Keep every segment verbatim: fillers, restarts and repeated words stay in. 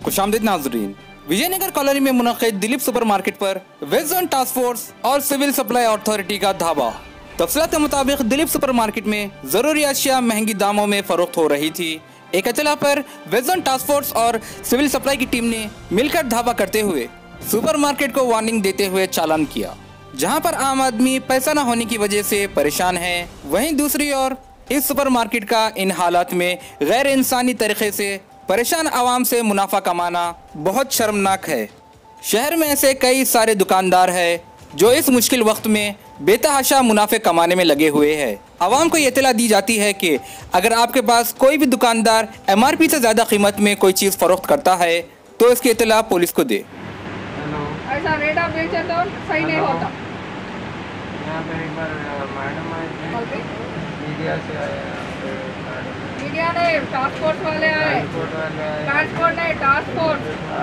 खुशामदीद नाज़रीन, विजयनगर कॉलोनी में मुनक़िद दिलीप सुपरमार्केट पर वेस्ट जोन टास्क फोर्स और सिविल सप्लाई अथॉरिटी का धावा। तफसीलात के मुताबिक दिलीप सुपरमार्केट में ज़रूरी अशिया महंगी दामों में फरोख्त हो रही थी। एक इत्तला पर वेस्ट जोन टास्क फोर्स और सिविल सप्लाई की टीम ने मिलकर धावा करते हुए सुपरमार्केट को वार्निंग देते हुए चालान किया। जहां पर आम आदमी पैसा न होने की वजह से परेशान है, वहीं दूसरी ओर इस सुपरमार्केट का इन हालात में गैर इंसानी तरीके से परेशान आवाम से मुनाफा कमाना बहुत शर्मनाक है। शहर में ऐसे कई सारे दुकानदार हैं जो इस मुश्किल वक्त में बेतहाशा मुनाफे कमाने में लगे हुए हैं। आवाम को ये इत्तला दी जाती है कि अगर आपके पास कोई भी दुकानदार एम आर पी से ज़्यादा कीमत में कोई चीज़ फरोख्त करता है तो इसकी इत्तला पुलिस को दे। ऐसा रेट आप बेचे तो सही नहीं होता। यहाँ पे एक बार मैडम आए थे, मीडिया से आए, मीडिया नहीं, टास्क फोर्स वाले आए, ट्रांसपोर्ट नहीं, टास्क फोर्स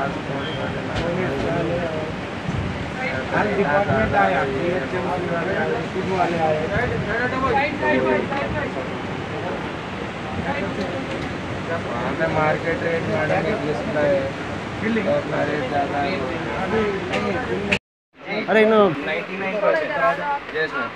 डिपार्टमेंट आया, वाले आए। वहाँ पे मार्केट रेट मैडम एक लिस्ट है, अपना रेट ज़्यादा है। अरे नो निन्यानवे percent yes ma'am.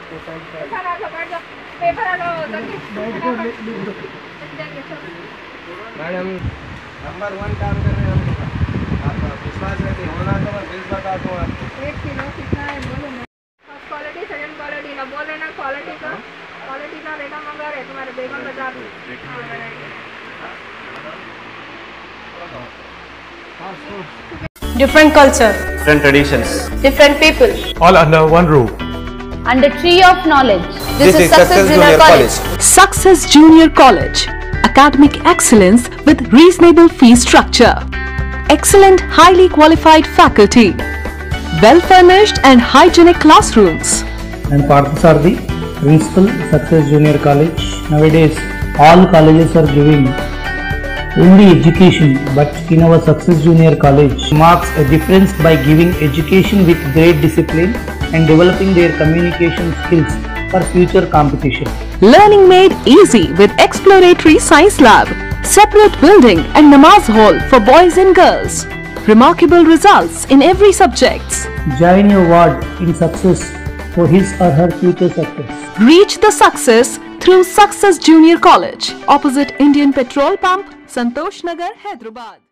Madam number one काम कर रहे हैं हम लोग, आपका विश्वास रखिए, होना तो मैं बिल्स बता दूँ आपको। एक किलो कितना है बोलो ना। फर्स्ट क्वालिटी सेकंड क्वालिटी ना बोल रहे ना, क्वालिटी का क्वालिटी का रेट मंगा रहे तुम्हारे बेगम बाजार में। Different culture, different traditions, different people, all under one roof. and a tree of knowledge. This, this is Success Junior College. Success Junior College. Academic excellence with reasonable fee structure. Excellent, highly qualified faculty. Well-furnished and hygienic classrooms. And Parthasarthi, Principal, Success Junior College. Nowadays, all colleges are giving only education, but in our Success Junior College marks a difference by giving education with great discipline and developing their communication skills for future competition. Learning made easy with exploratory science lab, separate building and namaz hall for boys and girls. Remarkable results in every subject. Join your ward in success for his or her future success. Reach the success through Success Junior College, opposite Indian Petrol Pump, Santosh Nagar, Hyderabad.